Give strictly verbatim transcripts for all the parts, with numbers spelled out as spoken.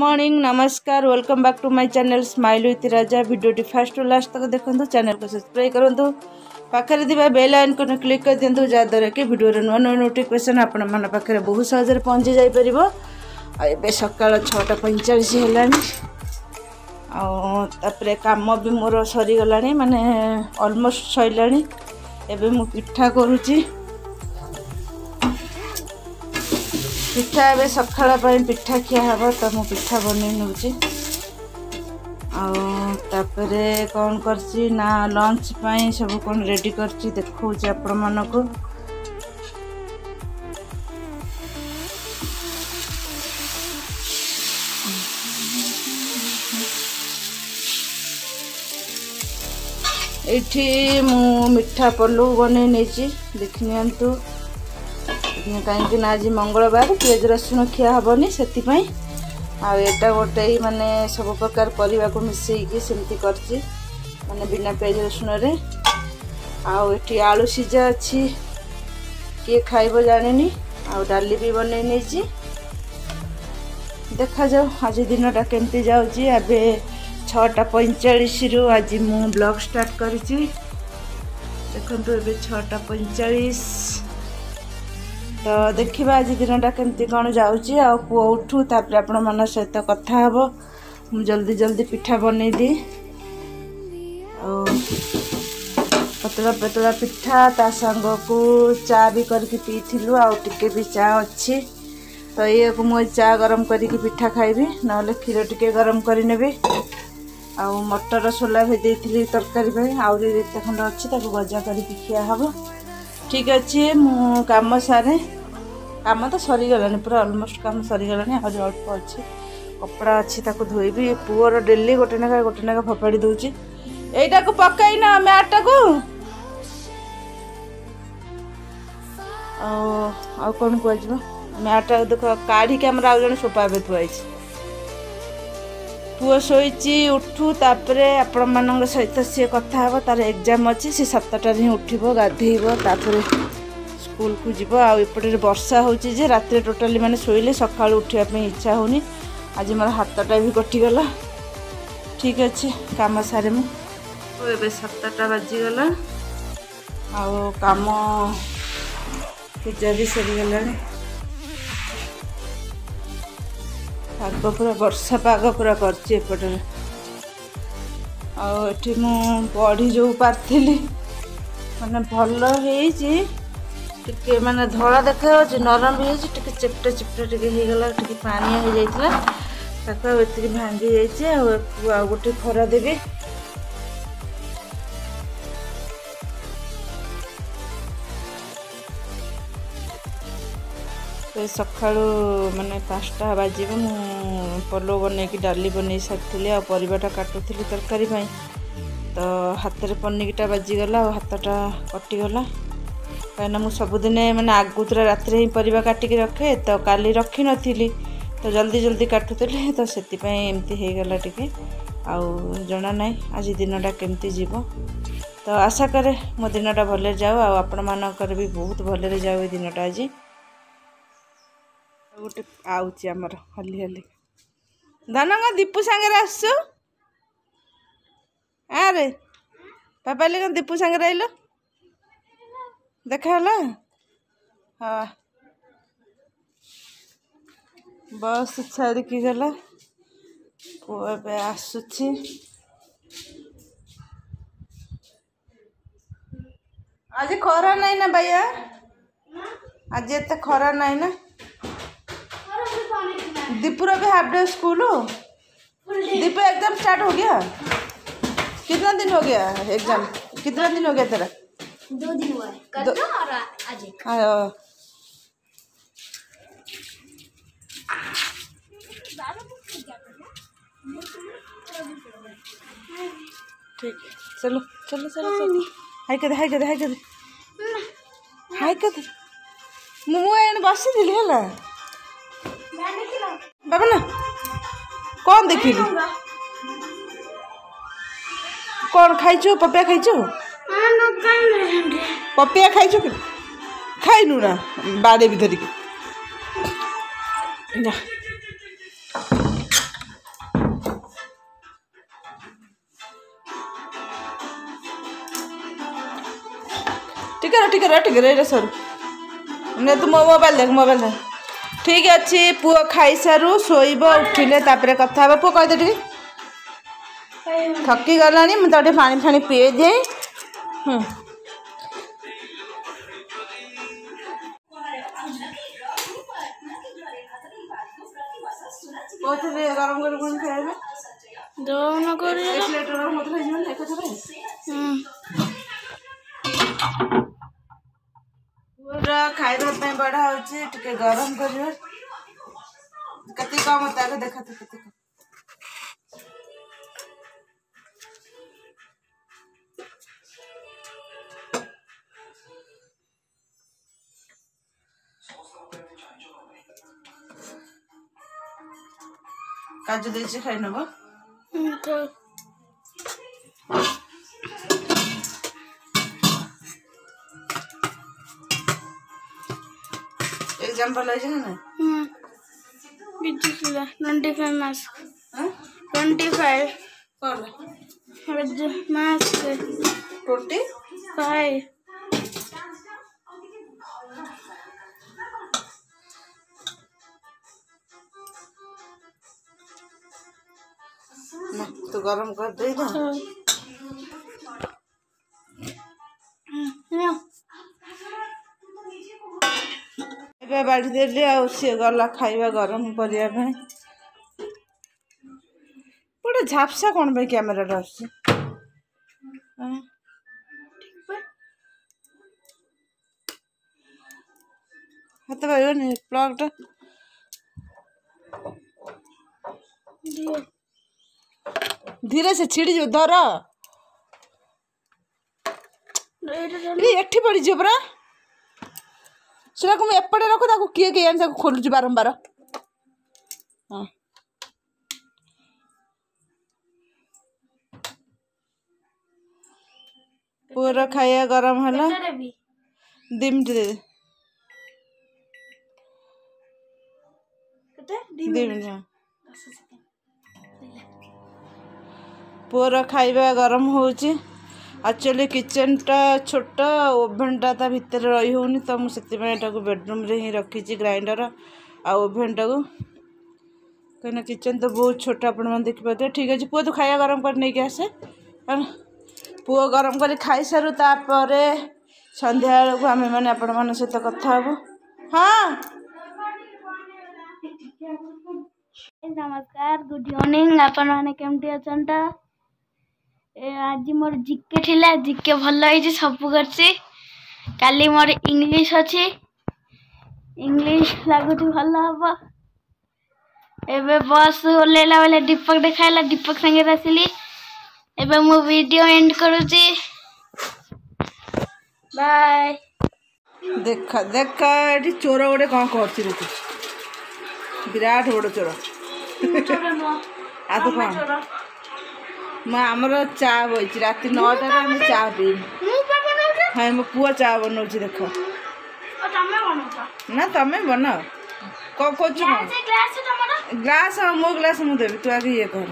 Morning नमस्कार welcome back to my channel smile with Raja. Video fast to last तक देखो, channel को subscribe करूँ, पाखे दिवा बेल आइकन को क्लिक कर दिंतु जहाँद्वारा कि वीडियो नुआ नुआ नोटिफिकेशन आपण मन पाखे बहुत सहज पहुँची जापर। ए सकाल छटा पैंचाश है आपर कम भी मोर सरीगला माने ऑलमोस्ट सैला। एबे मु पिठा करुच्ची पिठा ए सकाल पिठा खिया हम तो मु पिठा बन नौची। आपर कौन करची ना लंच पाई सब कौन रेडी करची देखो आपण मन को। एठी मु मिठा पल्लू बन देखनी कहीं आज मंगलवार पियाज रसुण खिया हेनी से आटा गोटे माने सब प्रकार परिवा को मिसेकी सेमती करची माने बिना पियाज रसुण रे। आठी आलू सीझा अच्छी किए खाइब जानी आ डाली भी बन देखा जाओ आज दिनटा केमती जाऊँगी। एबे छटा पैंचाश रु आज मु ब्लॉग स्टार्ट करिछि। देखंतु एबे छटा पैंचाश तो देखा आज दिनटा केमती कौन जाऊँगी। आ पुआ उठू तापर आपण मन सहित कथा हेब। मु जल्दी जल्दी पिठा बन दी पतला पतला पिठा ता संग को चा भी करके पीथिलु आ टिके भी चा अच्छी तो ये को मु चा गरम करके पिठा खाइबी नले क्षीर टिके गरम करि नेबी। आ मटर सोला भी देइथिली तरकारी पे आउरी एते खंड अच्छी ताको गजा करके खिया हबो। ठीक अच्छे मु काम सारे काम तो सरीगलानी पूरा ऑलमोस्ट काम सरीगलानी आज अल्प अच्छे कपड़ा अच्छी ताको धोईबी। पुअर डेली गोटे नाका गोटे नाका फपाड़ी दूची एटा को पकाई ना मैटा को आ कौन कहजो मैटा देख काढ़ी के हमरा जन सोफा पे थुआई पुओ शोची उठू तापरे आपण मान सहित सी कथा हे तार एग्जाम अच्छी सी सातटार ही उठब गाधेब तापर स्कूल को जीव। आपटे वर्षा होची जे रात टोटाली माने शोइले सका उठापी इच्छा होनी। आज मोर हाथटा भी कटिगला। ठीक अच्छे काम सारे मु ए सातटा बाजीगला आम पूजा भी सरीगला। पाग पूरा वर्षा पाग पूरा करची एपटे आठी मु पढ़ी जो पार्थी माने भल है टिके माने धड़ा देखा नरम भी टिके चेपटा चेपटा टिके हो गला टिके पानिया हो जाइतला ताको एतरी भांगी जाइछे आ गोटे खरा देबे। तो सकाळु माने पाँचटा बाजी मु पलो बन की डाली बन सारी आ परिवाटा काटुली तरकारी तो हाथ में पनिकिटा बाजीगला हाथटा कटिगला कहीं मुझ सबुदिन मैंने आगुतरा रात ही परिवा काटिकी रखे तो काली रखी नी तो जल्दी जल्दी काटुली तो से एमती होगला टिके आउ जना ना आज दिनटा केमती जीव। तो आशा करे मो दिनटा भले जाओ आपण मानकर भी बहुत भले जाओ दिनटा आज गोटे आउची आमर हली हली दाना दीपू सांगे आसु अरे पापा ले दीपू सांगे आइल देखा हाँ बस छाड़िकी गला पुआ पे आसुची। आज खरा नहीं ना भैया आज एत खरा नहीं ना दीपुरा भी half day school Deepu exam start हो गया। कितना दिन हो गया एग्जाम कितना दिन हो गया तेरा? दो दिन हुआ है कल तो और आज एक। ठीक चलो चलो चलो चलो हाय कर हाय कर हाय कर हाय कर मुझे बसी थी है बाबा ना कौन देखिली कौन खाइचु पपिया खाइचु पपिया खाइचु कि खाइनु ना बाड़े भी धरिकी टिके टिके टिके रे सर नहीं तू मो मोबाइल देख मोबाइल देख ठीक अच्छे पुओ खाई सारू शोब उठिले तापर कथा हे पुओ कहदे टे थकी गला मुझे पानी फानी पी दे गरम कर खाइबे दोनों कर एक लीटर मत खाइबे एक थरे पूरा खाइबा पे बड़ा होची टिके गरम करियो कति कम ताके देखा तो कति काजू देछि खाइ नबो एग्जांपल है ना हम्म बिजी किला पच्चीस मास हां पच्चीस कर मास पच्चीस ना तो गरम कर दे दो खाइबा बाढ़ी देली आ सी गला खाइबा गरम करिया पे गोटे झापसा कौन भाई कैमेरा आस हाथ पाइबनी प्लग धीरे से छिड़ी जो धर एठी पड़ी जो परा सेटा को एपटे रख ताको किए किए आन खोलुची बारंबार हाँ पूरा खाया गरम है दिम दे दिम पूरा खाइबा गरम होची एक्चुअली किचन टा छोट ओभन टा ता भितर रही होनी तो मुझे बेडरूम रे ही रखी ग्राइंडर आ ओभन टा को कहीं किचन तो बहुत छोट आप देखिए ठीक अच्छे पुओ तो खाया गरम कर नहीं आसे पुओ गरम कर खाई सारू तापर संध्या बेलू आम मैंने आपण मान सहित कथा हबो हाँ नमस्कार गुड इवनिंग आपण माने केमती अछंता ए आज मोर जिके थिला जिके भल होई सब करछि काली मोर इंग्लिश अछि इंग्लिश लागुति भल हबो एबे बस होलेला वाले दीपक देखाइला दीपक संगे रसिली एबे मो वीडियो एंड करूछि बाय देखा देखा एटी चोर गोटे कौन करछि रुक विराट बड़ चोर आ तो कौन मैं आमर चा बची रात नौटा आम चा पी हाँ मो पुआ चा बनाऊ देख ना तमें बनाओ कौन कर ग्लास हाँ मो ग्लास मुझे देवी तू आगे ये कर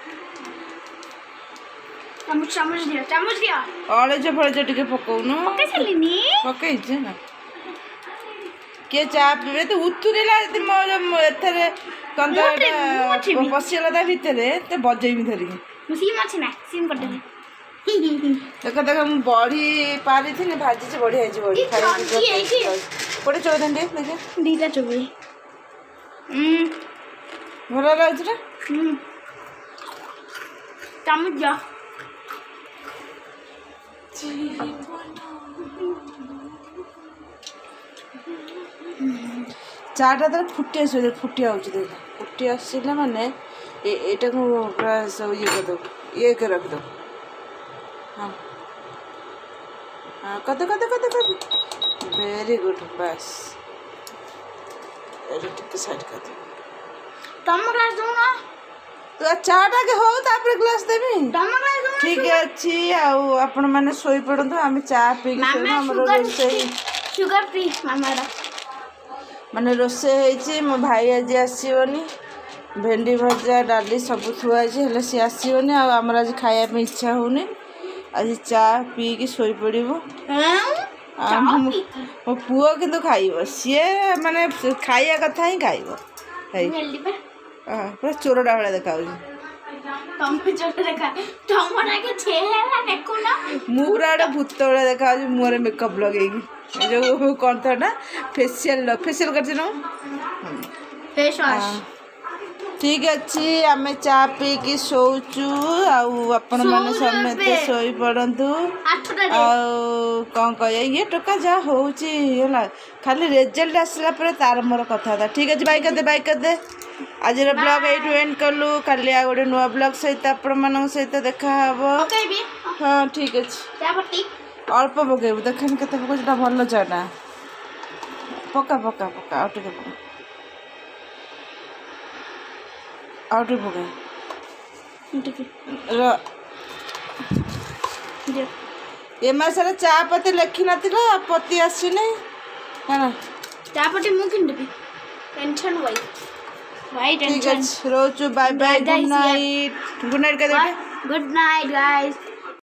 अड़ेज फड़ेज टे पकौन पकई ना किए चा पीबे तो उतुरला एथरे पशिगला भितर तो बजेबी धरिकी देख देख मुझे बड़ी पारी थी भाजी से बढ़िया बड़ी कोड़े चौदह दिन देखे दीटा चौबी भल लगे चामच जा चाटा तो फुटी आस फुटी आस फुटी आसला माने एटा को पूरा सब ये कर दो ये कर रख दो हाँ हाँ कर दो कर दो कर दो वेरी गुड बस टिके साइड कर दो तम ग्लास दो ना तो चाटा के हो तापर ग्लास देबी तम ग्लास दो ठीक अच्छी आउ आपण माने सोई पड़ो आम चा पी शुगर फ्री मामा माने रोसे मो भाई आज आसोनी भेंडी भजा डाली सब थुआई हेल्ले सी आसोनी आमर आज खाया इच्छा होनी आज चा पी कि शोई पड़ो आ, मो मो पुओ किंतु खाइब सी माने खाइया कथा ही खाइब है पूरा चोरटा भाया देखा मु पूरा गोटे भूत भाया देखा मुहर मेकअप लगे जो कौन था फेसियल फेसियल कर फेस वॉश ठीक अच्छी आमे चा पी की शोचु आपण मैंने समझते शोई पड़तु कौन कह ये टोका जहाँ होगा खाली रिजल्ट आसला तार मोर कथा था ठीक अच्छे बाई करदे बाई करदे आज ब्लॉग ये एंड कलु खाली आ गोटे नुआ ब्लॉग सहित आपण सहित देखा हाँ ठीक अच्छे अल्प पकेबू देखनी के पकड़ा भल चाटा पका पका पका आउ टे पका आउटे पकाए ए मासर चा पत्ती लिखी ना पत्ती आसी नहीं है ना चा पत्ती मु किन देबी टेंशन वाई वाई टेंशन ठीक है रोचु bye bye good night good night कर दे गुड नाइट गाइस